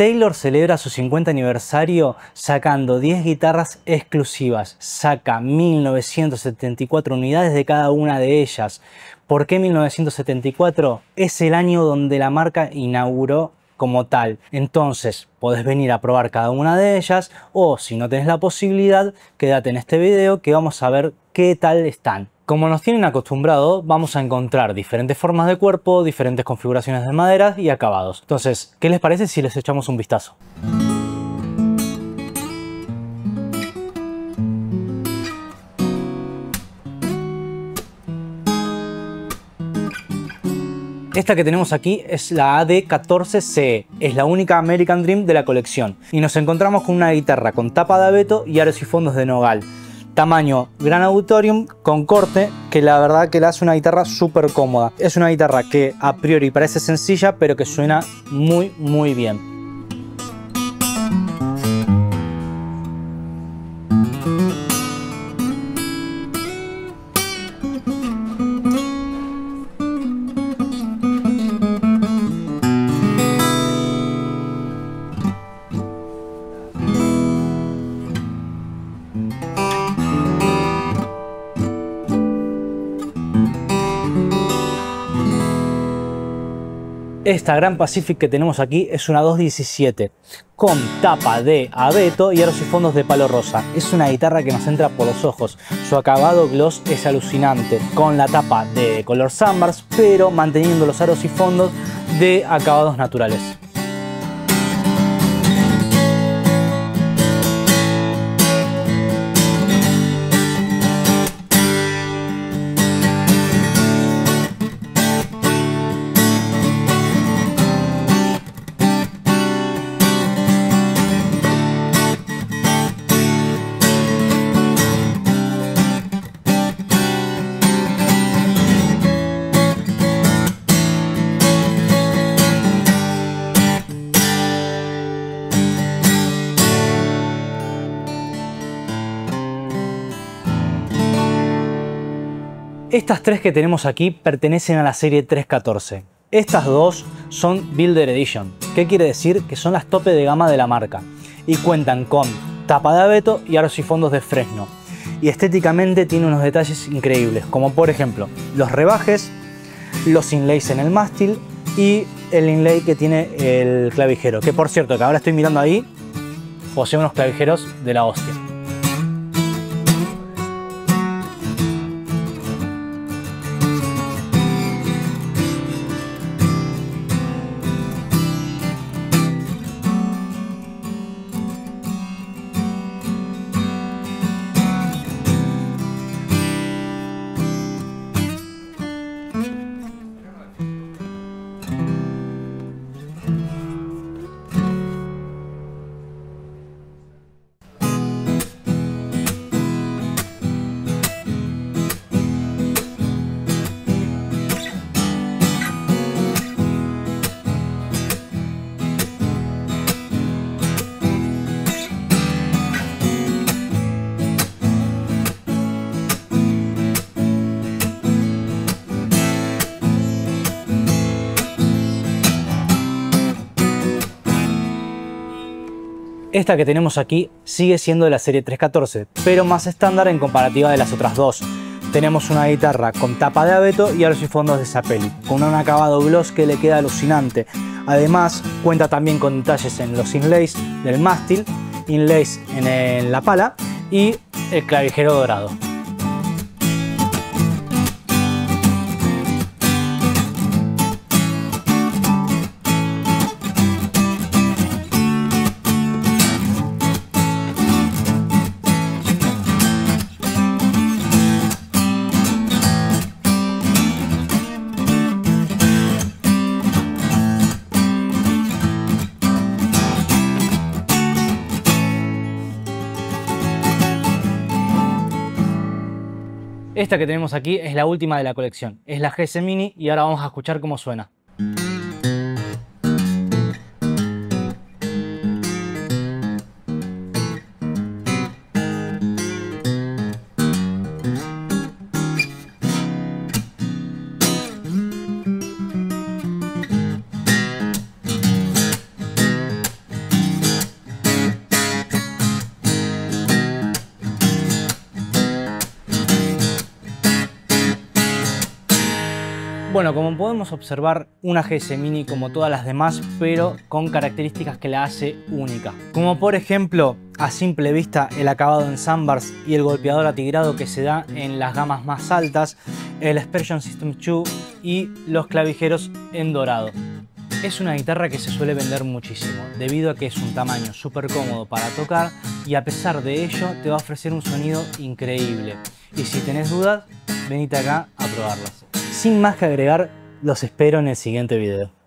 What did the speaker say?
Taylor celebra su 50 aniversario sacando 10 guitarras exclusivas. Saca 1974 unidades de cada una de ellas. ¿Por qué 1974? Es el año donde la marca inauguró como tal. Entonces podés venir a probar cada una de ellas, o si no tenés la posibilidad, quédate en este video que vamos a ver qué tal están. Como nos tienen acostumbrado, vamos a encontrar diferentes formas de cuerpo, diferentes configuraciones de maderas y acabados. Entonces, ¿qué les parece si les echamos un vistazo? Esta que tenemos aquí es la AD14CE, es la única American Dream de la colección. Y nos encontramos con una guitarra con tapa de abeto y aros y fondos de nogal. Tamaño Gran Auditorium con corte, que la verdad que le hace una guitarra súper cómoda. Es una guitarra que a priori parece sencilla, pero que suena muy bien. Esta Grand Pacific que tenemos aquí es una 217 con tapa de abeto y aros y fondos de palo rosa. Es una guitarra que nos entra por los ojos. Su acabado gloss es alucinante, con la tapa de color Sunburst, pero manteniendo los aros y fondos de acabados naturales. Estas tres que tenemos aquí pertenecen a la serie 314. Estas dos son Builder Edition. ¿Qué quiere decir? Que son las tope de gama de la marca y cuentan con tapa de abeto y aros y fondos de fresno. Y estéticamente tiene unos detalles increíbles, como por ejemplo los rebajes, los inlays en el mástil y el inlay que tiene el clavijero. Que por cierto, que ahora estoy mirando ahí, posee unos clavijeros de la hostia. Esta que tenemos aquí sigue siendo de la serie 314, pero más estándar en comparativa de las otras dos. Tenemos una guitarra con tapa de abeto y aros y fondos de Sapelli, con un acabado gloss que le queda alucinante. Además, cuenta también con detalles en los inlays del mástil, inlays en la pala y el clavijero dorado. Esta que tenemos aquí es la última de la colección, es la GS Mini y ahora vamos a escuchar cómo suena. Bueno, como podemos observar, una GS Mini como todas las demás, pero con características que la hace única. Como por ejemplo, a simple vista, el acabado en Sunburst y el golpeador atigrado que se da en las gamas más altas, el Expression System 2 y los clavijeros en dorado. Es una guitarra que se suele vender muchísimo, debido a que es un tamaño súper cómodo para tocar y a pesar de ello te va a ofrecer un sonido increíble. Y si tenés dudas, venite acá a probarlas. Sin más que agregar, los espero en el siguiente video.